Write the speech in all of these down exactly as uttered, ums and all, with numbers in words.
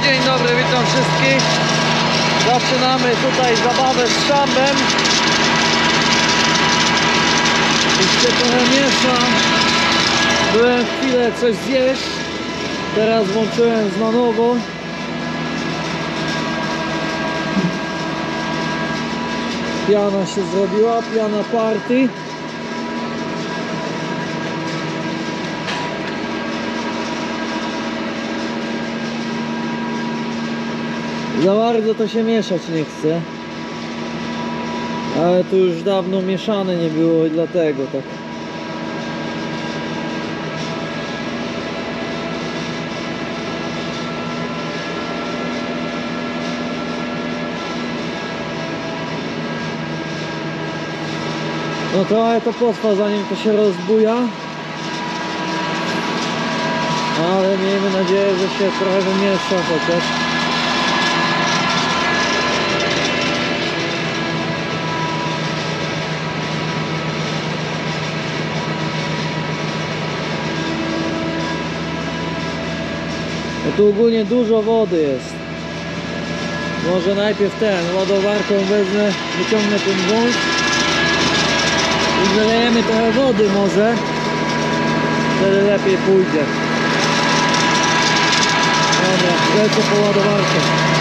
Dzień dobry, witam wszystkich. Zaczynamy tutaj zabawę z szambem. Jeszcze trochę mieszam. Byłem chwilę coś zjeść. Teraz włączyłem na nowo. Piana się zrobiła, piana party. Za bardzo to się mieszać nie chce. Ale tu już dawno mieszane nie było i dlatego tak. No trochę to potrwa, zanim to się rozbuja. Ale miejmy nadzieję, że się trochę wymiesza chociaż. No tu ogólnie dużo wody jest. Może najpierw ten ładowarką wezmę, wyciągnę ten wąż i wylejemy trochę wody może. Wtedy lepiej pójdzie. Dobra, lecę po ładowarkę.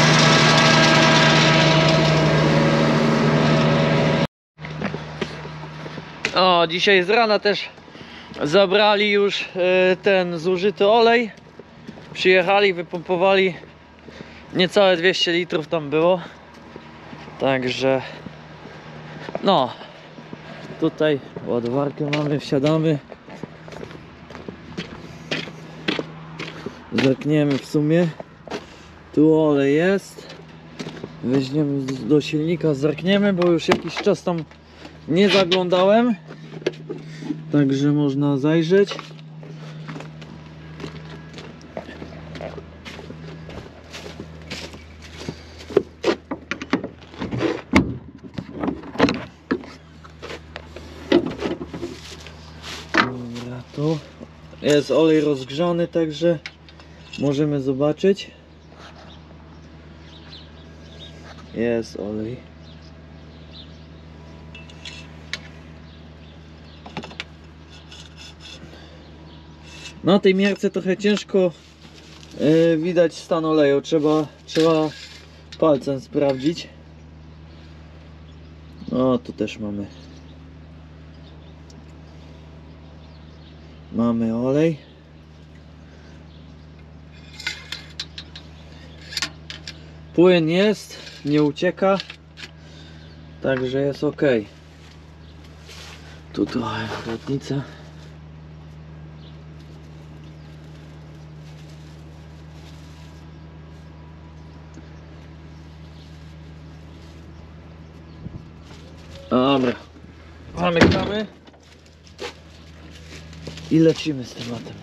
O, dzisiaj z rana też zabrali już ten zużyty olej. Przyjechali, wypompowali niecałe dwieście litrów tam było. Także no tutaj ładowarkę mamy, wsiadamy. Zerkniemy w sumie. Tu olej jest. Weźmiemy do silnika, zerkniemy, bo już jakiś czas tam nie zaglądałem. Także można zajrzeć. Tu jest olej rozgrzany, także możemy zobaczyć. Jest olej. Na tej miarce trochę ciężko yy, widać stan oleju. Trzeba, trzeba palcem sprawdzić. O, tu też mamy. Mamy olej. Płyn jest, nie ucieka. Także jest ok. Tu trochę chłodnica. Dobra. Zamykamy. I lecimy z tematem.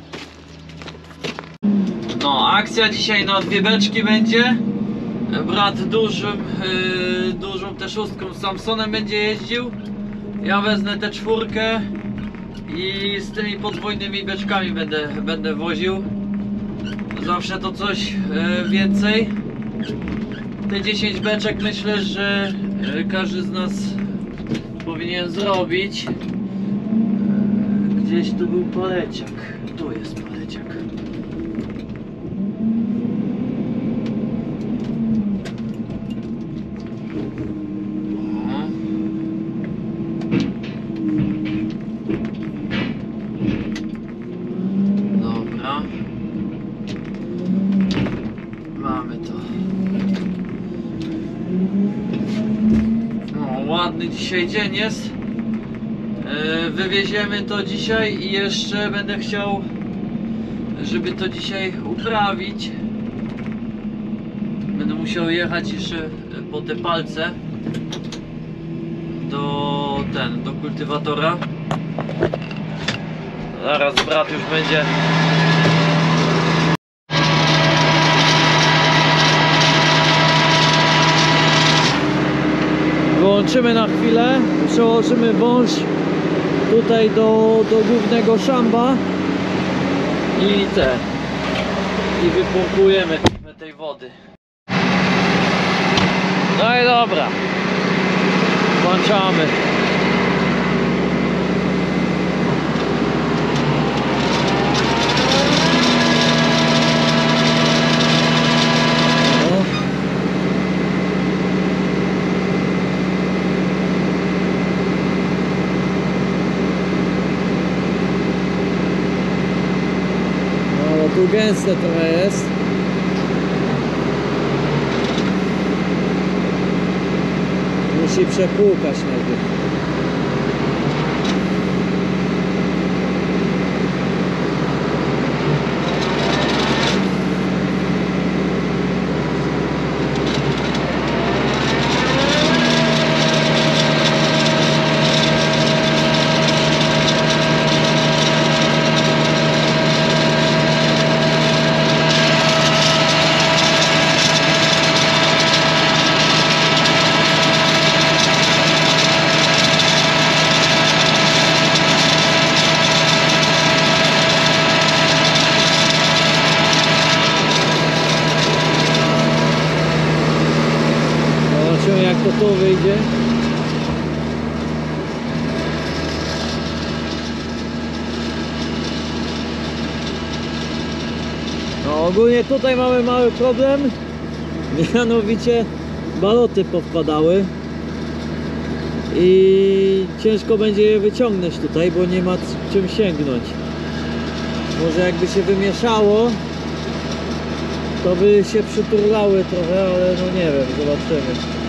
No, akcja dzisiaj na dwie beczki będzie. Brat dużym, yy, dużą T sześć z Samsonem będzie jeździł. Ja wezmę tę czwórkę i z tymi podwójnymi beczkami będę, będę woził. Zawsze to coś yy, więcej. Te dziesięć beczek myślę, że yy, każdy z nas powinien zrobić. Gdzieś tu był paleciak. Tu jest paleciak. Dobra. Mamy to. No, ładny dzisiaj dzień jest. Wywieziemy to dzisiaj i jeszcze będę chciał, żeby to dzisiaj uprawić. Będę musiał jechać jeszcze po te palce do ten, do kultywatora. Zaraz brat już będzie. Wyłączymy na chwilę, przełożymy wąż tutaj do, do głównego szamba i te i wypompujemy tej wody. No i dobra, włączamy. Tu gęste trochę jest. Musi przepłukać najpierw. Jak to tu wyjdzie. No ogólnie tutaj mamy mały problem, mianowicie baloty powpadały i ciężko będzie je wyciągnąć tutaj, bo nie ma czym sięgnąć. Może jakby się wymieszało, to by się przyturlały trochę, ale no nie wiem, zobaczymy.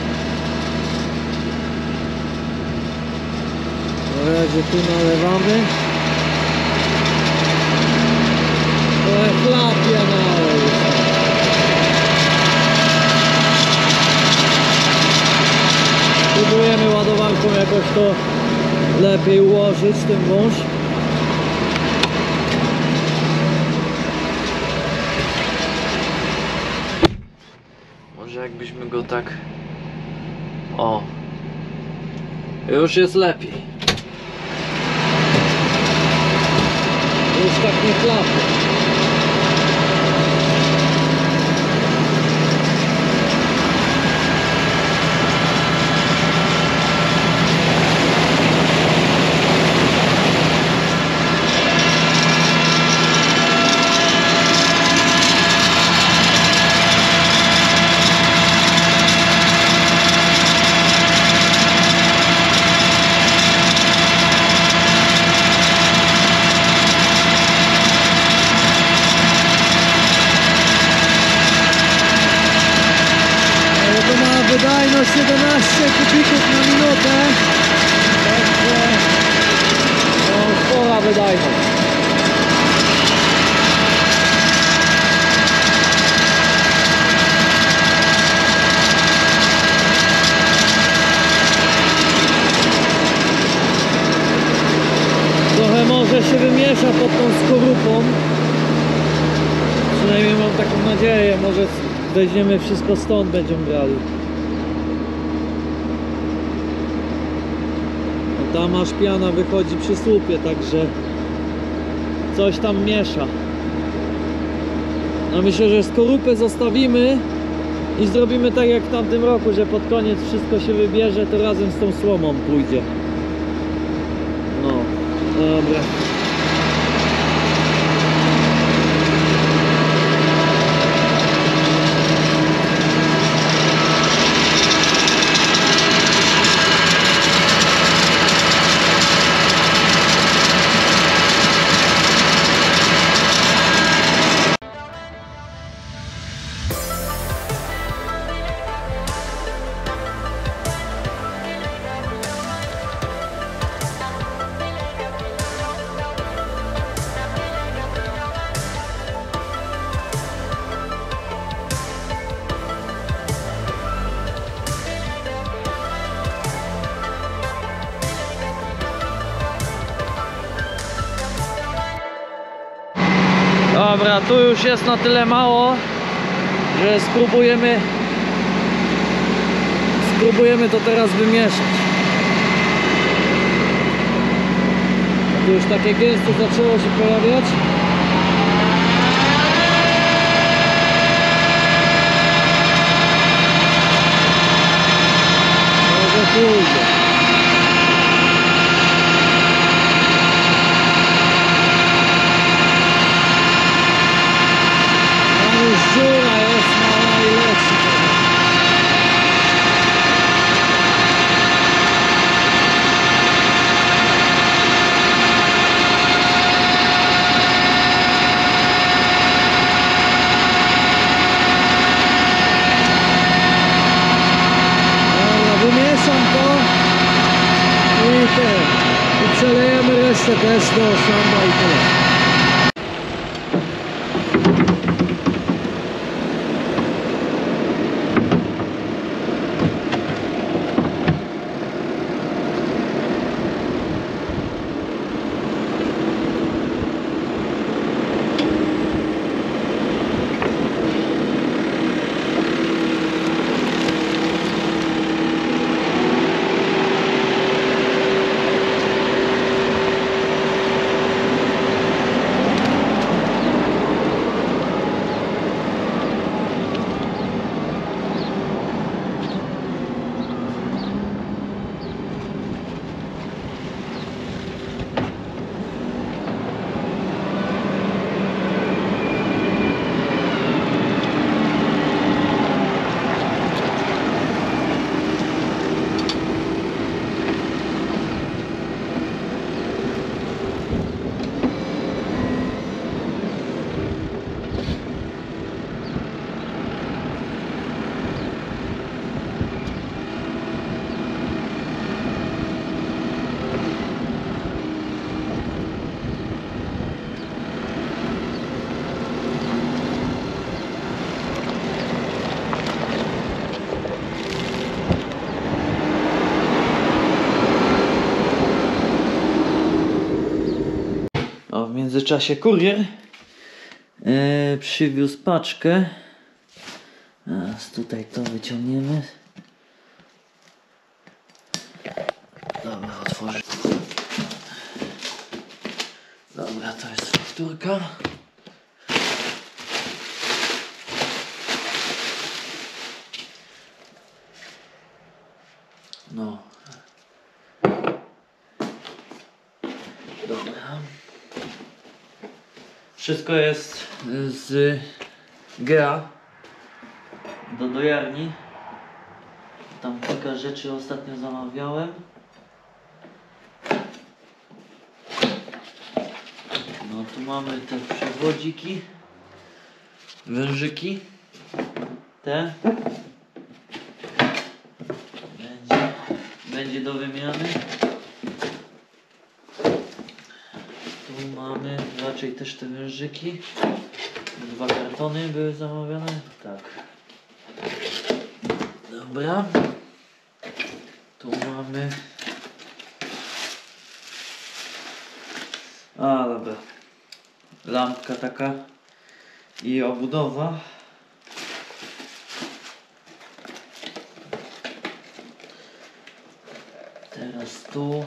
Na razie tu nalewamy. Trochę chlapia nalej. Próbujemy ładowanką jakoś to lepiej ułożyć, ten wąż. Może jakbyśmy go tak... O! Już jest lepiej. Już tak nie klapie. Wydajność siedemnaście kubików na minutę. Także no, spora wydajność. Trochę może się wymiesza pod tą skorupą. Przynajmniej mam taką nadzieję. Może weźmiemy wszystko stąd, będziemy brali. Tam aż piana wychodzi przy słupie, także coś tam miesza. No myślę, że skorupę zostawimy i zrobimy tak jak w tamtym roku, że pod koniec wszystko się wybierze, to razem z tą słomą pójdzie. No, dobra. Dobra, tu już jest na tyle mało, że spróbujemy spróbujemy to teraz wymieszać. Tu już takie gęste zaczęło się pojawiać. resztę też do szamba i tyle. O, w międzyczasie kurier yy, przywiózł paczkę. Teraz tutaj to wyciągniemy. Dobra, otworzę. Dobra, to jest fakturka. No. Dobra. Wszystko jest z G A do dojarni. Tam kilka rzeczy ostatnio zamawiałem. No tu mamy te przewodziki, wężyki, te. Będzie, będzie do wymiany. Tu mamy raczej też te wężyki. Dwa kartony były zamawiane. Tak. Dobra. Tu mamy. A, dobra. Lampka taka i obudowa. Teraz tu.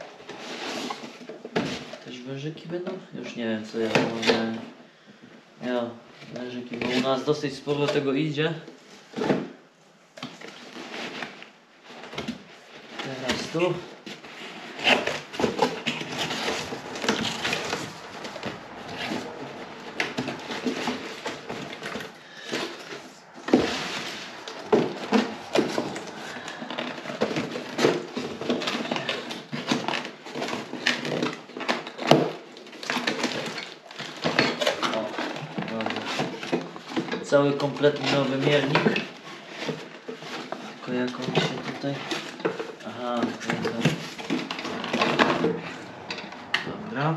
Też wężyki będą? Już nie wiem co ja zamawiałem. Ja, wężyki, bo u nas dosyć sporo tego idzie. Teraz tu. Cały kompletny nowy miernik. Tylko jak on się tutaj... Aha, dobra. Dobra.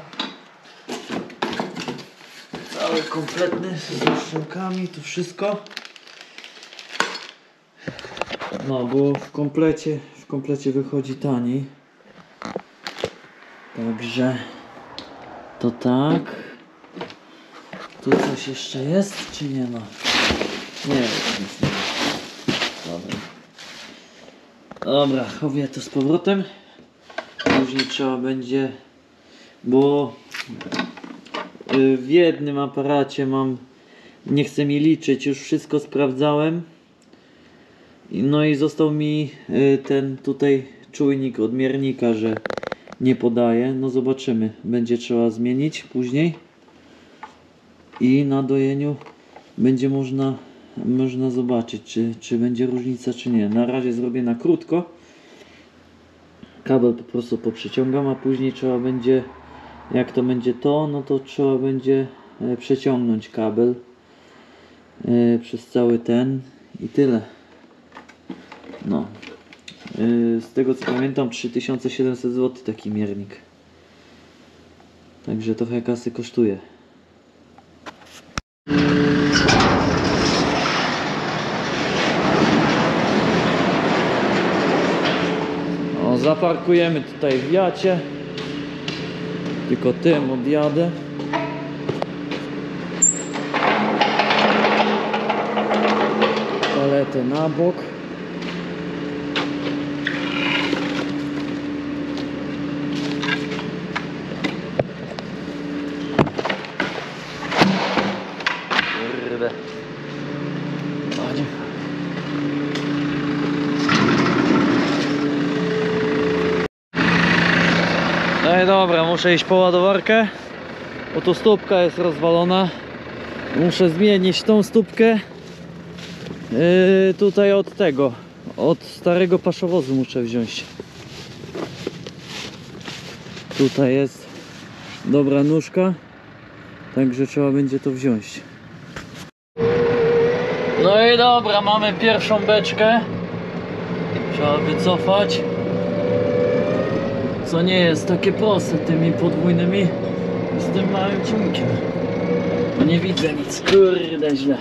Cały kompletny z rozstrzałkami, to wszystko. No, bo w komplecie, w komplecie wychodzi taniej. Także to tak. Tu coś jeszcze jest, czy nie ma? Nie, nic nie ma. Dobra. Dobra, chowię to z powrotem. Później trzeba będzie, bo w jednym aparacie mam, nie chcę mi liczyć, już wszystko sprawdzałem. No i został mi ten tutaj czujnik odmiernika, że nie podaje. No zobaczymy, będzie trzeba zmienić później. I na dojeniu będzie można, można zobaczyć, czy, czy będzie różnica, czy nie. Na razie zrobię na krótko. Kabel po prostu poprzeciągam, a później trzeba będzie, jak to będzie to, no to trzeba będzie przeciągnąć kabel yy, przez cały ten i tyle. No. Yy, z tego co pamiętam, trzy tysiące siedemset złotych taki miernik. Także trochę kasy kosztuje. O, zaparkujemy tutaj w Jacie. Tylko tym odjadę. Paletę na bok. Kurde. Panie. No i dobra, muszę iść po ładowarkę, bo tu stópka jest rozwalona. Muszę zmienić tą stópkę. Yy, tutaj od tego, od starego paszowozu muszę wziąć. Tutaj jest dobra nóżka, także trzeba będzie to wziąć. No i dobra, mamy pierwszą beczkę. Trzeba wycofać. Co nie jest takie proste tymi podwójnymi z tym małym ciągiem. No nie widzę nic, kurde źle.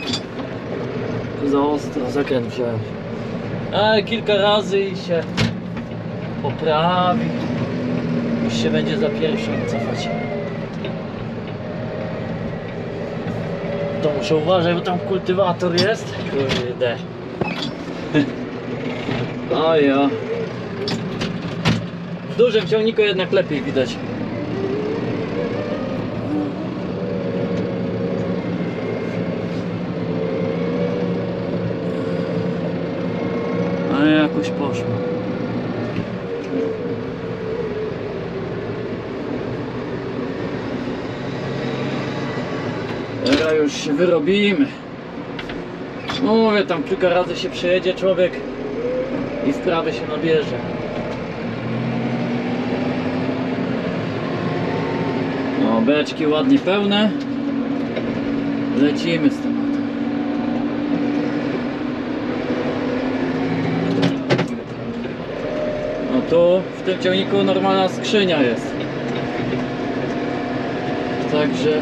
Za ostro, zakręt wziąłem. Ale kilka razy i się poprawi. Już się będzie za pierwszą cofać. To muszę uważać, bo tam kultywator jest. Kurde. O ja. W dużym ciągniku jednak lepiej widać. Ale jakoś poszło. Teraz już się wyrobimy. Mówię, tam kilka razy się przejedzie człowiek i wprawy się nabierze. No, beczki ładnie pełne. Lecimy z tematem. No tu w tym ciągniku normalna skrzynia jest. Także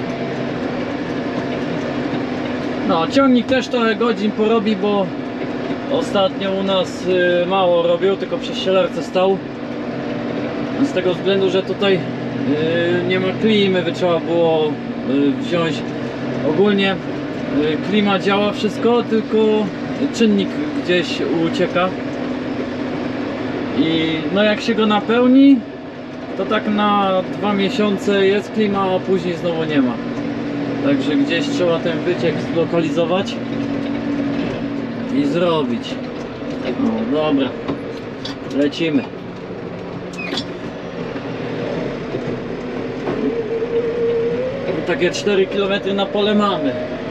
no, ciągnik też trochę godzin porobi, bo ostatnio u nas y, mało robił, tylko przy ścielarce stał. Z tego względu, że tutaj y, nie ma klimy, by trzeba było y, wziąć. Ogólnie y, klima działa wszystko, tylko czynnik gdzieś ucieka. I no jak się go napełni, to tak na dwa miesiące jest klima, a później znowu nie ma. Także gdzieś trzeba ten wyciek zlokalizować i zrobić. No dobra, lecimy. Takie cztery kilometry na pole mamy.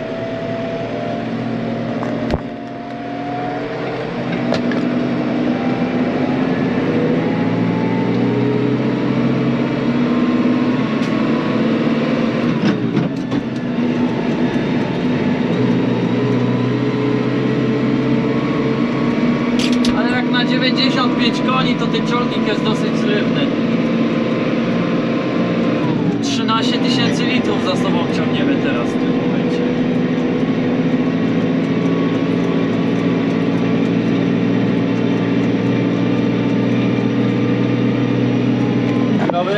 dziewięćdziesiąt pięć koni, to ten ciągnik jest dosyć zrywny. trzynaście tysięcy litrów za sobą ciągniemy teraz w tym momencie. Gotowy?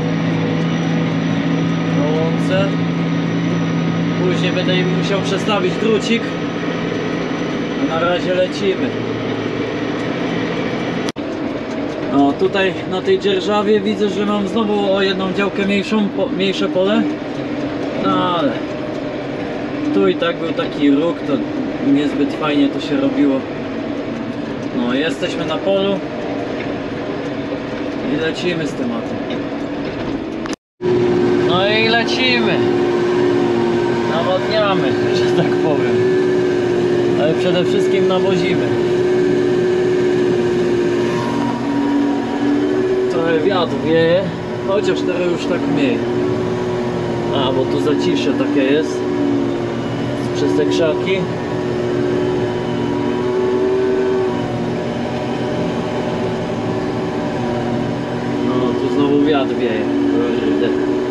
Łące. Później będę musiał przestawić drucik. A na razie lecimy. No tutaj na tej dzierżawie widzę, że mam znowu o jedną działkę mniejszą, po, mniejsze pole. No ale tu i tak był taki róg, to niezbyt fajnie to się robiło. No jesteśmy na polu i lecimy z tematem. No i lecimy. Nawadniamy, że tak powiem. Ale przede wszystkim nawozimy. Wiatr wieje, chociaż teraz już tak mniej. A, bo tu zacisze takie jest przez te krzaki. No, tu znowu wiatr wieje. Kurde.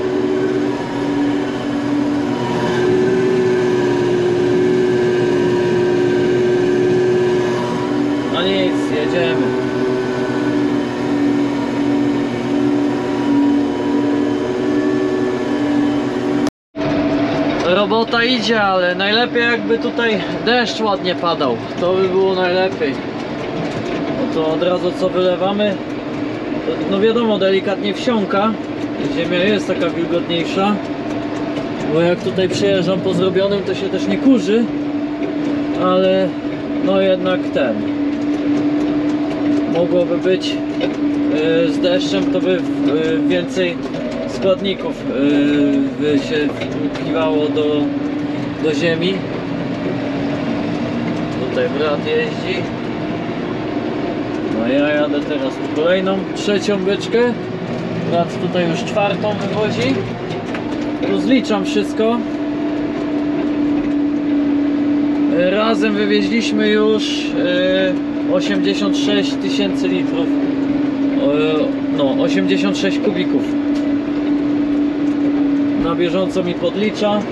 No nic, jedziemy. Robota idzie, ale najlepiej jakby tutaj deszcz ładnie padał. To by było najlepiej. No to od razu co wylewamy, to, no wiadomo, delikatnie wsiąka. Ziemia jest taka wilgotniejsza. Bo jak tutaj przejeżdżam po zrobionym, to się też nie kurzy. Ale no jednak ten. Mogłoby być yy, z deszczem, to by yy, więcej składników yy, by się wpływało do, do ziemi. Tutaj brat jeździ. No ja jadę teraz po kolejną, trzecią beczkę. Brat tutaj już czwartą wywozi. Tu zliczam wszystko. Razem wywieźliśmy już yy, osiemdziesiąt sześć tysięcy litrów. Yy, no, osiemdziesiąt sześć kubików. Na bieżąco mi podlicza.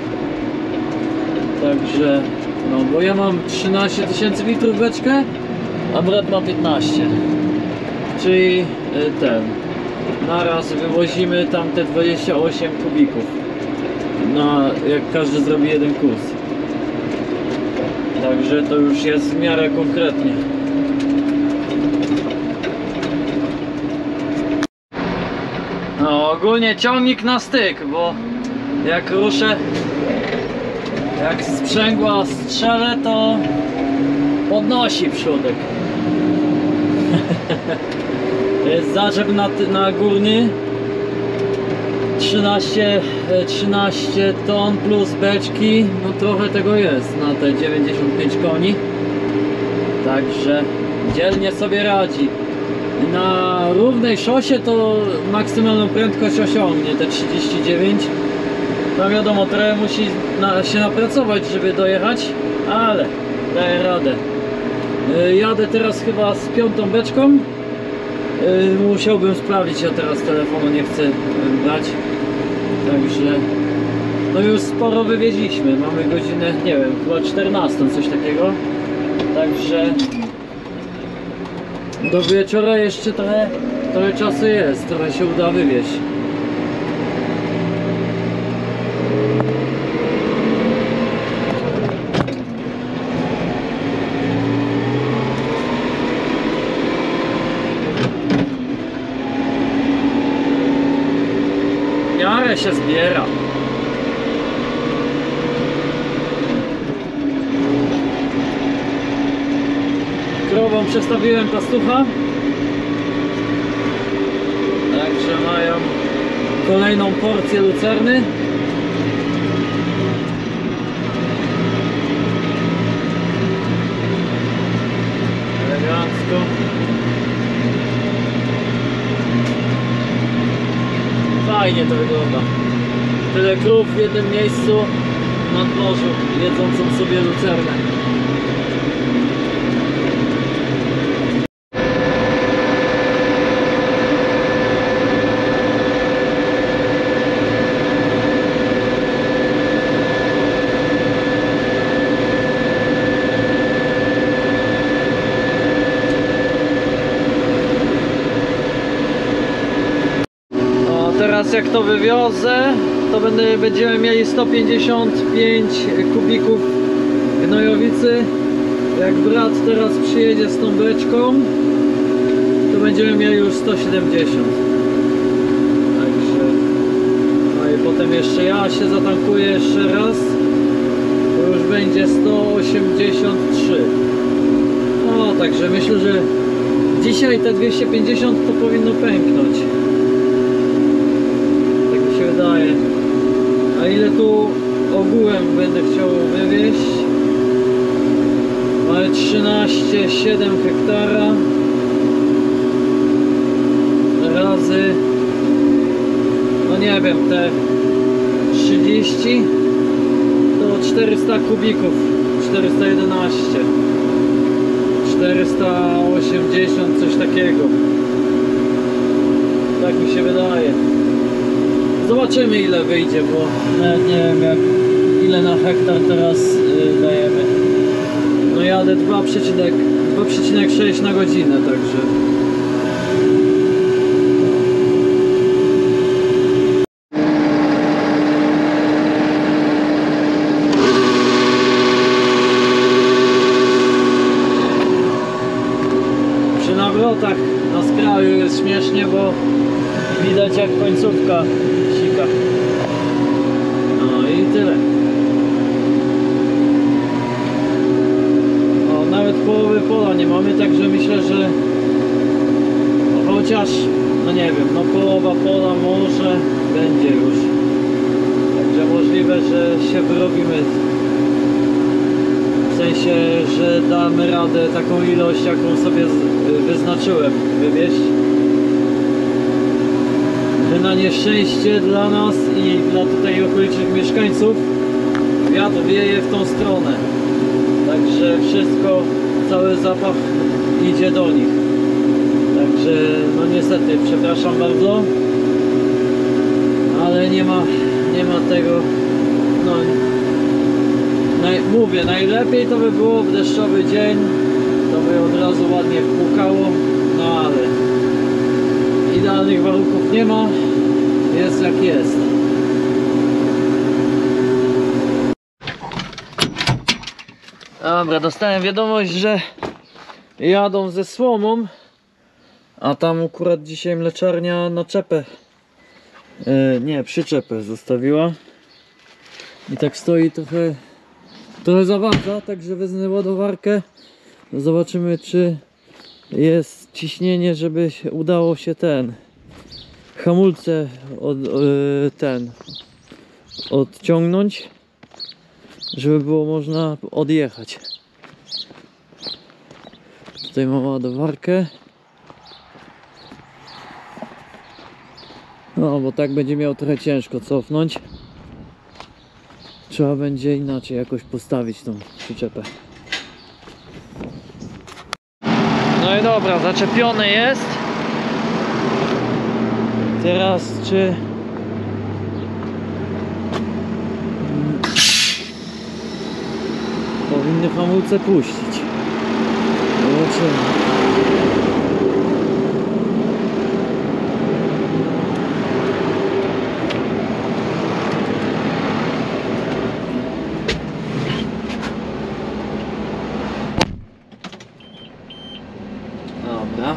Także, no bo ja mam trzynaście tysięcy litrów beczkę, a brat ma piętnaście. Czyli yy, ten. Naraz wywozimy tam te dwadzieścia osiem kubików. Na, jak każdy zrobi jeden kurs. Także to już jest w miarę konkretnie. No ogólnie ciągnik na styk, bo jak ruszę, jak sprzęgła strzelę, to podnosi przodek. To jest zaczep na, na górny. trzynaście, trzynaście ton plus beczki, no trochę tego jest na te dziewięćdziesiąt pięć koni. Także dzielnie sobie radzi. Na równej szosie to maksymalną prędkość osiągnie te trzydzieści dziewięć. No wiadomo, trochę musi na, się napracować, żeby dojechać, ale daje radę. Jadę teraz chyba z piątą beczką. Musiałbym sprawdzić, ja teraz telefonu nie chcę brać. Także no już sporo wywieźliśmy. Mamy godzinę, nie wiem, chyba czternastą, coś takiego. Także do wieczora jeszcze trochę, trochę czasu jest, trochę się uda wywieźć. W miarę się zbiera. Krową przestawiłem pastucha. Także mają kolejną porcję lucerny. Elegancko. Fajnie to wygląda. Tyle krów w jednym miejscu nad morzu, jedzącą sobie lucernę. Teraz jak to wywiozę, to będę, będziemy mieli sto pięćdziesiąt pięć kubików gnojowicy. Jak brat teraz przyjedzie z tą beczką, to będziemy mieli już sto siedemdziesiąt. Także no i potem jeszcze ja się zatankuję jeszcze raz, to już będzie sto osiemdziesiąt trzy. No także myślę, że dzisiaj te dwieście pięćdziesiąt to powinno pęknąć. Wydaje. A ile tu ogółem będę chciał wywieźć? Mamy trzynaście przecinek siedem hektara razy, no nie wiem, te trzydzieści to czterysta kubików, czterysta jedenaście, czterysta osiemdziesiąt, coś takiego. Tak mi się wydaje. Zobaczymy ile wyjdzie, bo nawet nie wiem jak, ile na hektar teraz yy, dajemy. No jadę dwa przecinek sześć na godzinę, także przy nawrotach na skraju jest śmiesznie, bo widać jak końcówka sika. No i tyle. O, nawet połowy pola nie mamy, także myślę, że no, chociaż, no nie wiem, no połowa pola może będzie już. Także możliwe, że się wyrobimy. W sensie, że damy radę taką ilość, jaką sobie wyznaczyłem wywieźć. Na nieszczęście dla nas i dla tutaj okolicznych mieszkańców wiatr wieje w tą stronę, także wszystko, cały zapach idzie do nich, także no niestety, przepraszam bardzo, ale nie ma, nie ma tego, no naj, mówię, najlepiej to by było w deszczowy dzień, to by od razu ładnie wpłukało, no ale idealnych warunków nie ma, jest jak jest. Dobra, dostałem wiadomość, że jadą ze słomą, a tam akurat dzisiaj mleczarnia naczepę, e, nie, przyczepę zostawiła i tak stoi trochę, trochę zawadza, także wezmę ładowarkę, zobaczymy czy jest ciśnienie, żeby się udało się ten hamulce od, yy, ten odciągnąć, żeby było można odjechać. Tutaj mam ładowarkę. No bo tak będzie miał trochę ciężko cofnąć. Trzeba będzie inaczej jakoś postawić tą przyczepę. No i dobra, zaczepiony jest. Teraz czy powinny hamulce puścić? Zobaczymy. Dobra.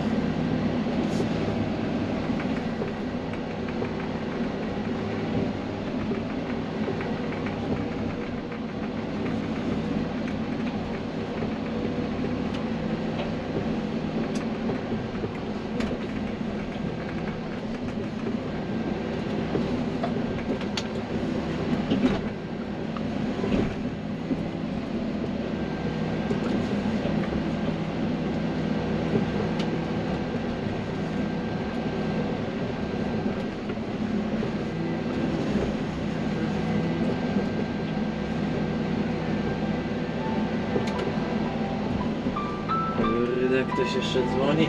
Ktoś jeszcze dzwoni.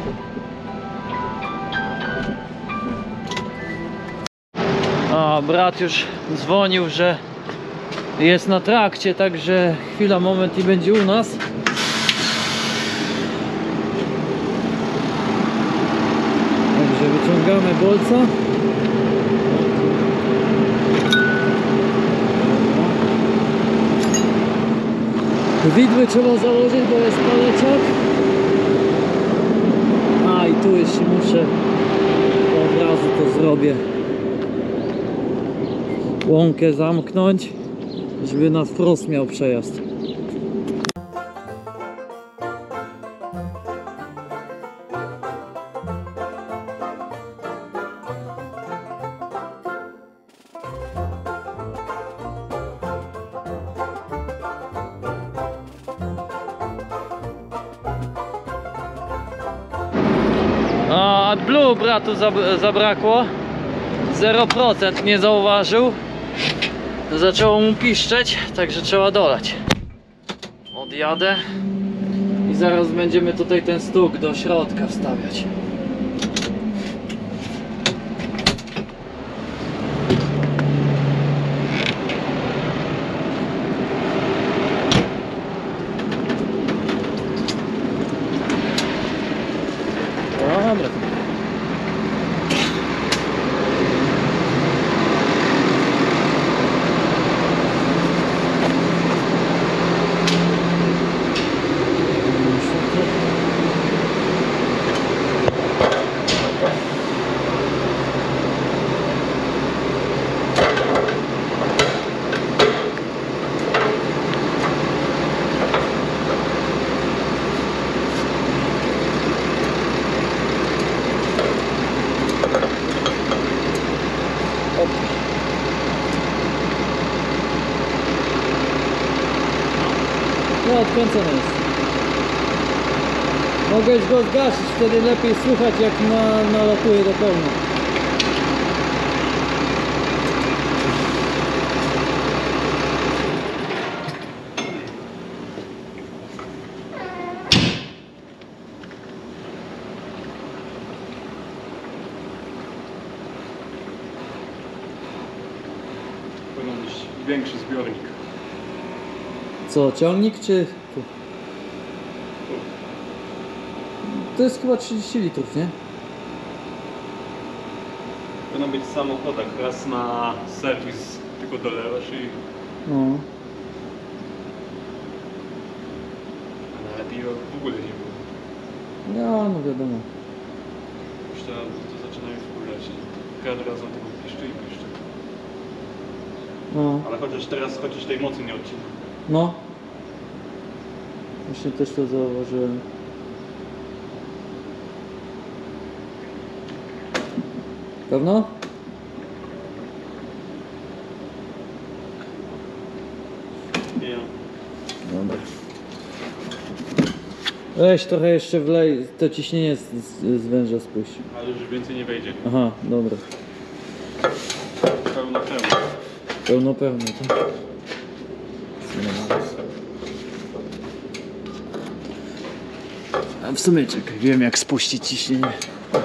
A brat już dzwonił, że jest na trakcie, także chwila, moment i będzie u nas. Także wyciągamy bolca. Widły trzeba założyć, bo jest paleciak. A i tu jeszcze muszę, od razu to zrobię, łąkę zamknąć, żeby na wprost miał przejazd. A Blue bratu zabrakło, zero procent nie zauważył, zaczęło mu piszczeć, także trzeba dolać. Odjadę i zaraz będziemy tutaj ten stuk do środka wstawiać. odkręcony jest. Mogłeś go zgasić, wtedy lepiej słychać jak na, nalatuje do pełna. Powinien być większy zbiornik. Co, ciągnik czy... To jest chyba trzydzieści litrów, nie? Powinno być w samochodach, raz na serwis tylko dolewasz i No. nawet i w ogóle nie było. Ja, no wiadomo. Już teraz to zaczynają wkurzać. Każdy raz na tego piszczy i piszczy. No. Ale chociaż teraz chociaż tej mocy nie odcina. No. Właśnie też to zauważyłem. Pewno? Nie. Dobra. Weź trochę jeszcze wlej, to ciśnienie z, z, z węża spuść. Ale już więcej nie wejdzie. Aha, dobra. Pełno pełno. Pełno pełno, tak? A w sumie czekaj, wiem jak spuścić ciśnienie.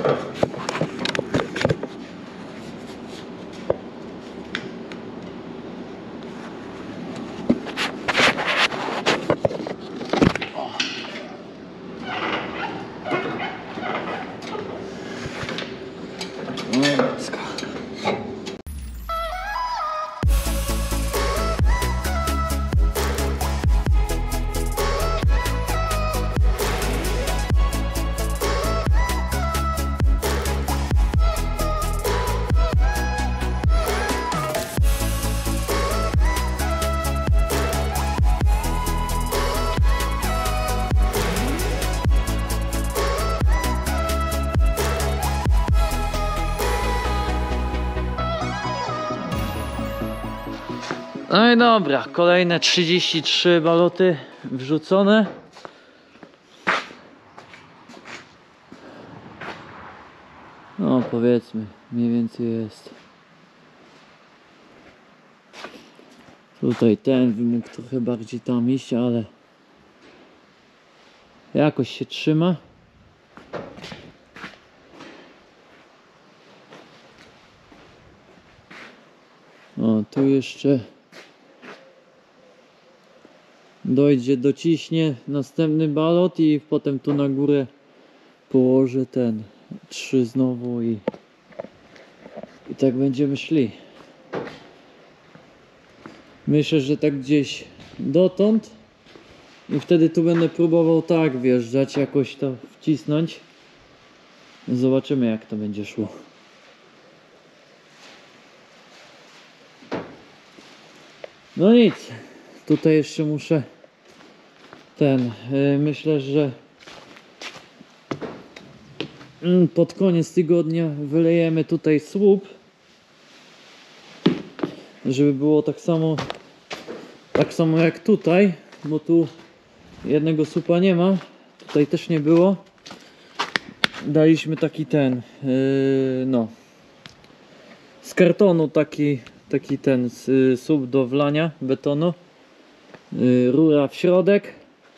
No i dobra, kolejne trzydzieści trzy baloty wrzucone. No powiedzmy, mniej więcej jest. Tutaj ten by mógł trochę bardziej tam iść, ale jakoś się trzyma. O, tu jeszcze dojdzie, dociśnie następny balot i potem tu na górę położę ten trzy znowu i, i tak będziemy szli. Myślę, że tak gdzieś dotąd i wtedy tu będę próbował tak wjeżdżać, jakoś to wcisnąć. Zobaczymy jak to będzie szło. No nic, tutaj jeszcze muszę ten, yy, myślę, że yy, pod koniec tygodnia wylejemy tutaj słup, żeby było tak samo tak samo jak tutaj, bo tu jednego słupa nie ma, tutaj też nie było. Daliśmy taki ten, yy, no z kartonu taki taki ten y, słup do wlania betonu, y, rura w środek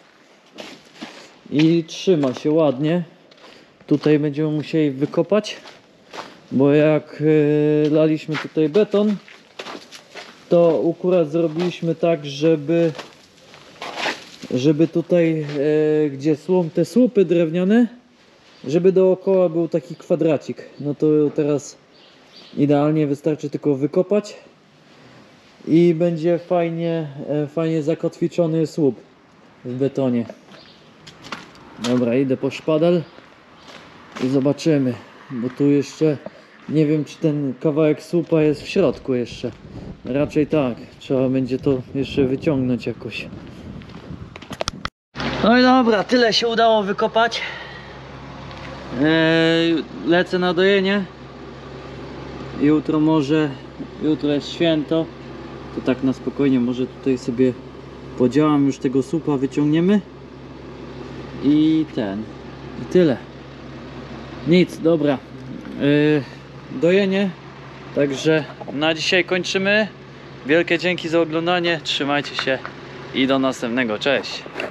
i trzyma się ładnie. Tutaj będziemy musieli wykopać, bo jak y, laliśmy tutaj beton, to akurat zrobiliśmy tak, żeby żeby tutaj y, gdzie są te słupy drewniane, żeby dookoła był taki kwadracik. No to teraz idealnie wystarczy tylko wykopać i będzie fajnie, fajnie zakotwiczony słup w betonie. Dobra, idę po szpadel i zobaczymy, bo tu jeszcze nie wiem czy ten kawałek słupa jest w środku jeszcze. Raczej tak, trzeba będzie to jeszcze wyciągnąć jakoś. No i dobra, tyle się udało wykopać. Eee, lecę na dojenie. Jutro może, jutro jest święto, to tak na spokojnie może tutaj sobie Podziałam już tego słupa, wyciągniemy. I ten. I tyle. Nic, dobra. Yy, dojenie. Także na dzisiaj kończymy. Wielkie dzięki za oglądanie. Trzymajcie się i do następnego. Cześć.